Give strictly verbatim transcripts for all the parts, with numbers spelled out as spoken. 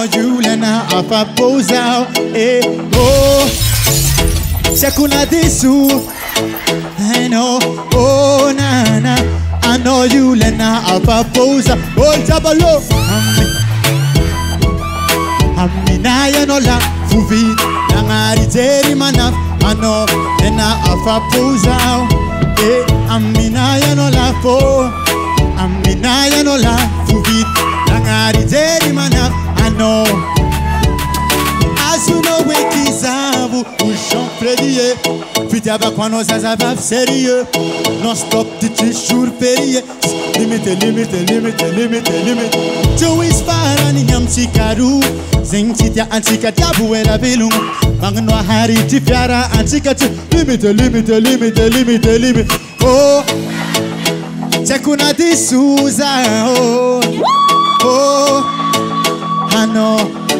know you lena afapoza eh oh Shakuna disu I know oh na na I know you lena afapoza oh jabalo Amina ya no la fuvi nangari teri mana I know lena afapoza eh Amina ya no la fo Amina ya no la fuvi nangari teri mana I know As you know we kizavu Ushon fredie Fitiaba kwa no zazav sérieux Non stop titi jour férié Limite, limite, limite, limite, limite Tu ispara ni nyam sikaru Zing titia antika tabu era bilung Bang no hari tifiara antika tu Limite, limite, limite, limite, limite Oh Chakuna disuza Oh Oh I know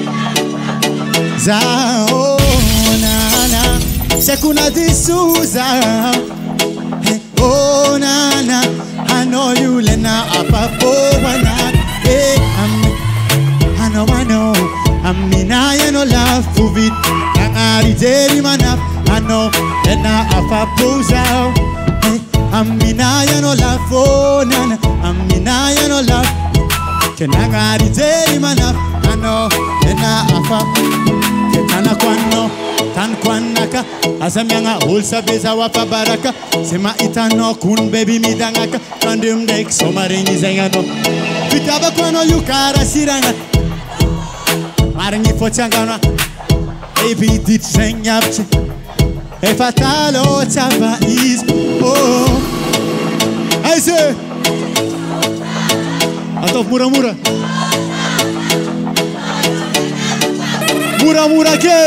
Zao na na Shakuna disuza hey, oh na na I know you lena apapo wana hey, I know I know Amina ya no la fuvit Nangari jeri mana I know lena apapo zao hey, Amina ya no la fo nana Amina ya no la Kenangari jeri mana I know lena apapo Ketana kwano, tan kwanaka Asamyanga hulsa beza wapa baraka Sema itano kun baby midangaka Kandum dek somaringi zengano Fitaba kwano yukara siranga Maringi fochangana Baby dit zengapche E fatalo chapa is Oh I say Atof mura mura Mura mura kel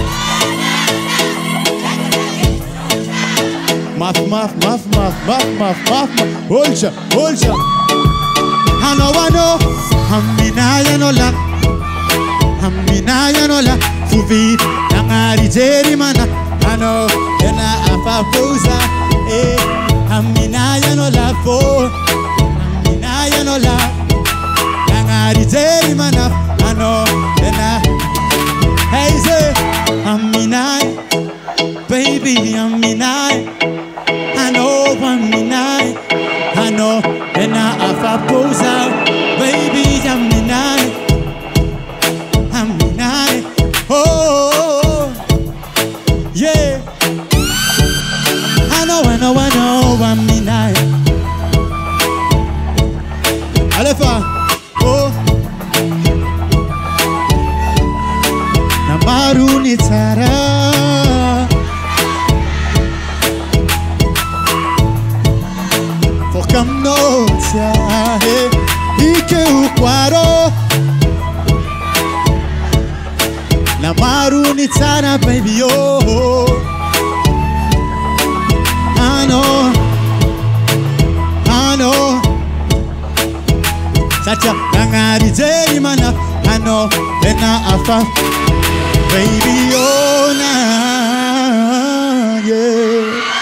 Maf maf maf maf maf maf maf Holja holja Hano wano Hamina ya no la Hamina ya no la Fuvi Nangari jeri mana Hano Yena afafuza Eh Hamina ya no la fo Hamina ya no la Nangari jeri mana Hano Yena Hey, say, I'm in I, baby, I'm in I. I know I'm in I, I know, and I have a pose out, baby, I'm in I, I'm in I. Oh, yeah. I know, I know, I know, I'm in I. Alefa, oh. Maru ni tara Fokam no tsahe Ike ukwaro Na maru ni tara baby oh I know I know Sacha nangari jeri mana I know Lena afa Baby, oh, nah, yeah.